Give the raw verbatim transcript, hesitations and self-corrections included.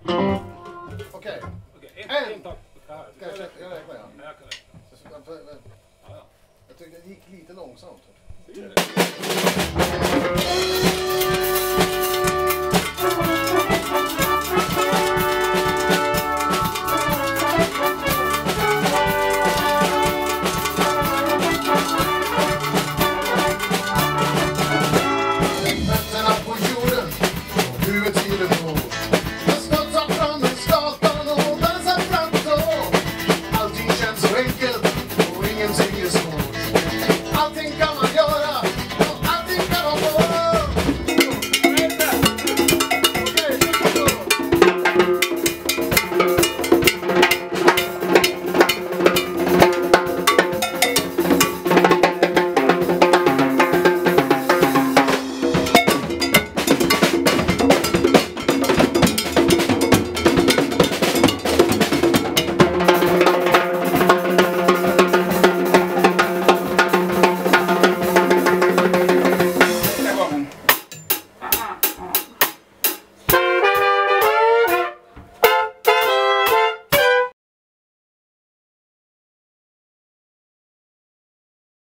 Okej. Okej, en, En. en takt. Ja, Ska jag räkna? Jag räknar, ja. jag kan räkna. Så ska jag- för- för- Ja, ja. Jag tycker det gick lite långsamt. Det gör det.